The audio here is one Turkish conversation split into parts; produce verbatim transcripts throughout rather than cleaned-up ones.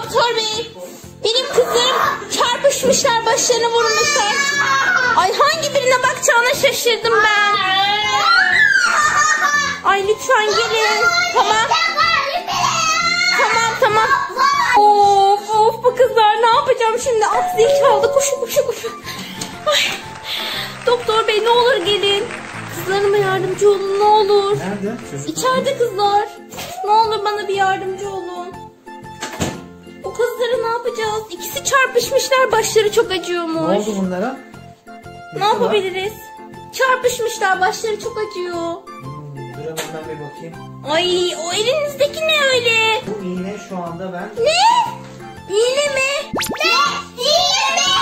doktor bey. Benim kızım çarpışmışlar, başlarını vurmuşlar. Ay hangi birine bakacağına şaşırdım ben. Ay lütfen gelin. Tamam. Tamam tamam. Of of bu kızlar ne yapacağım şimdi? At zil çaldı. Koşun koşun koşun. Ay. Doktor bey ne olur gelin. Kızlarıma yardımcı olun ne olur. Nerede? Çocuklar. İçeride kızlar. Ne olur bana bir yardımcı olun. O kızları ne yapacağız? İkisi çarpışmışlar, başları çok acıyormuş. Ne oldu bunlara? Ne yapabiliriz? Çarpışmışlar, başları çok acıyor. Hmm, dur hemen ben bir bakayım. Ay o elinizdeki ne öyle? Bu iğne şu anda ben... Ne? İğne mi? Ne? İğne mi?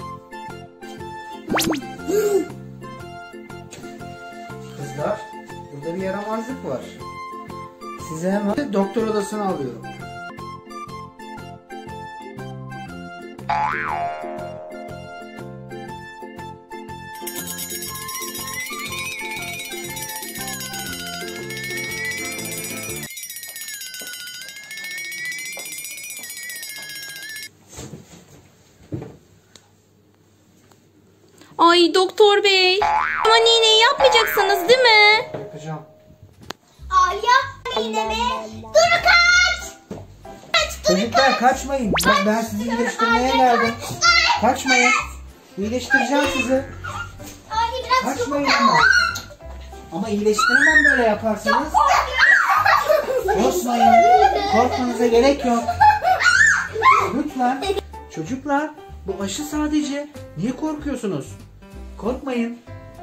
Kızlar, burada bir yaramazlık var. Size hemen doktor odasına alıyorum. Ay doktor bey. Ama iğneyi yapmayacaksınız değil mi? Yapacağım. Ay iğne mi? Dur kaç! Kaç dur Çocuklar kaç! kaçmayın. Ben, ben sizi iyileştirmeye geldim. Kaçmayın. İyileştireceğim sizi. Ay biraz Kaçmayın çabuk ama. ol. Ama iyileştiremem böyle yaparsanız. Korkmayın. Korkmanıza gerek yok. Lütfen. Çocuklar bu aşı sadece. Niye korkuyorsunuz? Korkmayın.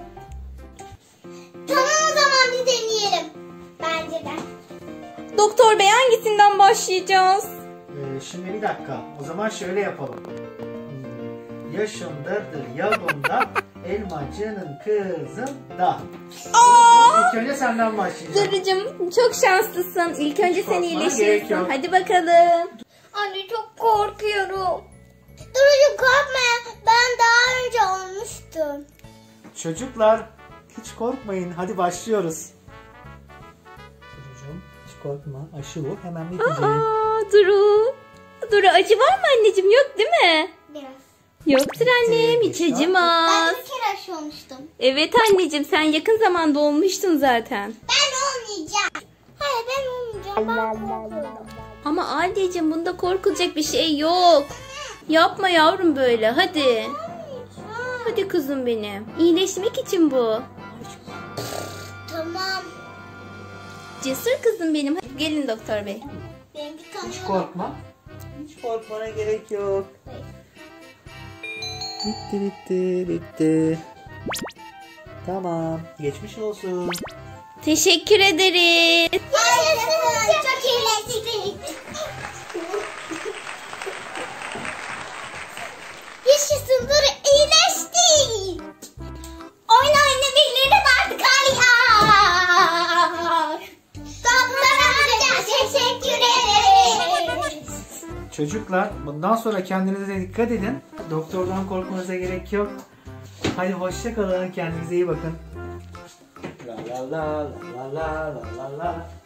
Tamam o zaman bir deneyelim. Bence de. Doktor bey hangisinden başlayacağız? Ee, şimdi bir dakika. O zaman şöyle yapalım. Hmm, Yaşındadır yavunda, elmacının kızında. Aa! İlk önce senden başlayacağım. Zırıcığım çok şanslısın. İlk önce sen korkmana gerek iyileşirsin. yok. Hadi bakalım. Anne çok korkuyorum. Durucum korkma. Ben daha önce olmuştum. Çocuklar hiç korkmayın. Hadi başlıyoruz. Çocuğum hiç korkma. Aşı bu. Hemen bitecek. Aa, Duru. Duru acı var mı anneciğim? Yok değil mi? Biraz. Yoktur annem. Hiç Bitti. acımaz. Ben de bir kere aşı olmuştum. Evet anneciğim sen yakın zamanda olmuştun zaten. Ben olmayacağım. Hayır ben olmayacağım. Ben korkuyorum. Ama anneciğim bunda korkulacak bir şey yok. Yapma yavrum böyle hadi. Hadi kızım benim. İyileşmek için bu. Tamam. Cesur kızım benim. Hadi gelin doktor bey. Benimki Hiç tamam. korkma. Hiç korkmana gerek yok. Bitti bitti bitti. Tamam. Geçmiş olsun. Teşekkür ederiz. Yaşasın. Çok iyileştik. Yaşasın dur iyileştik. Oyna oyna biliriz artık hayır. Doktor amca teşekkür ederiz. Çocuklar bundan sonra kendinize dikkat edin. Doktordan korkmanıza gerek yok. Hadi hoşça kalın. Kendinize iyi bakın. La la la la la la la la.